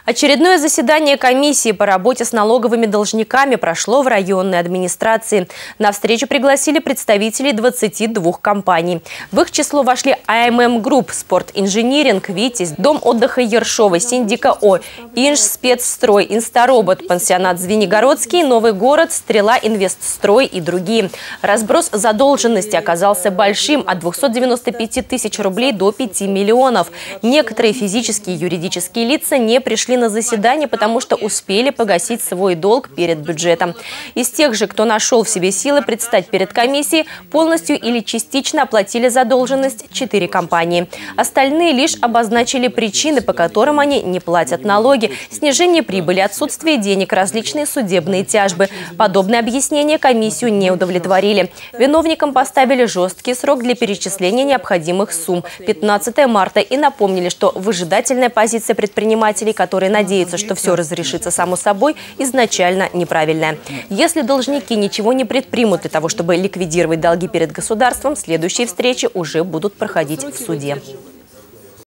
Очередное заседание комиссии по работе с налоговыми должниками прошло в районной администрации. На встречу пригласили представителей 22 компаний. В их число вошли АММ Групп, Спорт-инжиниринг, Витязь, Дом отдыха Ершова, Синдика О, Инж Спецстрой, Инстаробот, Пансионат Звенигородский, Новый город, Стрела Инвестстрой и другие. Разброс задолженности оказался большим – от 295 тысяч рублей до 5 миллионов. Некоторые физические и юридические лица не пришли на заседание, потому что успели погасить свой долг перед бюджетом. Из тех же, кто нашел в себе силы предстать перед комиссией, полностью или частично оплатили задолженность 4 компании. Остальные лишь обозначили причины, по которым они не платят налоги: снижение прибыли, отсутствие денег, различные судебные тяжбы. Подобные объяснения комиссию не удовлетворили. Виновникам поставили жесткий срок для перечисления необходимых сумм – 15 марта, и напомнили, что выжидательная позиция предпринимателей, которые надеются, что все разрешится само собой, изначально неправильная. Если должники ничего не предпримут для того, чтобы ликвидировать долги перед государством, следующие встречи уже будут проходить в суде.